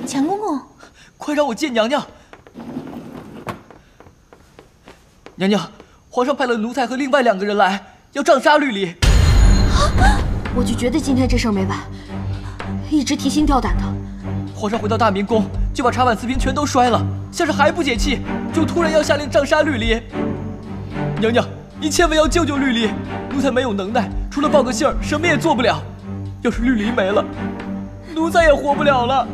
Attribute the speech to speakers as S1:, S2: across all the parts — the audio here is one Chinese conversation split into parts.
S1: 强公公，
S2: 快让我见娘娘！娘娘，皇上派了奴才和另外2个人来，要杖杀绿篱。
S3: 我就觉得今天这事儿没完，一直提心吊胆的。
S2: 皇上回到大明宫，就把茶碗瓷瓶全都摔了，像是还不解气，就突然要下令杖杀绿篱。娘娘，您千万要救救绿篱，奴才没有能耐，除了报个信儿，什么也做不了。要是绿篱没了，奴才也活不了了。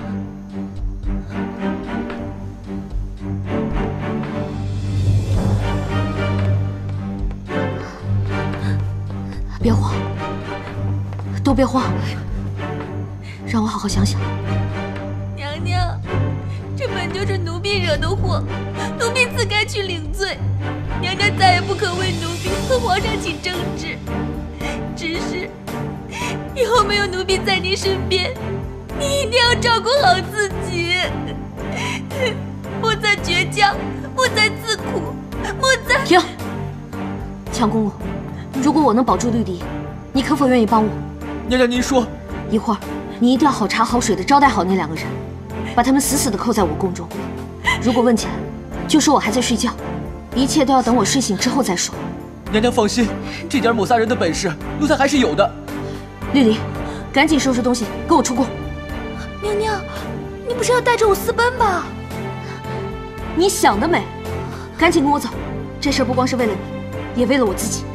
S3: 别慌，都别慌，让我好好想想。
S1: 娘娘，这本就是奴婢惹的祸，奴婢自该去领罪。娘娘再也不可为奴婢和皇上起争执。只是以后没有奴婢在您身边，你一定要照顾好自己，莫再倔强，莫再自苦，莫再……
S3: 停！强公公，如果我能保住绿篱，你可否愿意帮我？
S2: 娘娘，您说，
S3: 一会儿你一定要好茶好水的招待好那2个人，把他们死死的扣在我宫中。如果问起来，就说我还在睡觉，一切都要等我睡醒之后再说。
S2: 娘娘放心，这点抹杀人的本事，奴才还是有的。
S3: 绿篱，赶紧收拾东西，跟我出宫。
S1: 娘娘，你不是要带着我私奔吧？
S3: 你想得美！赶紧跟我走，这事儿不光是为了你，也为了我自己。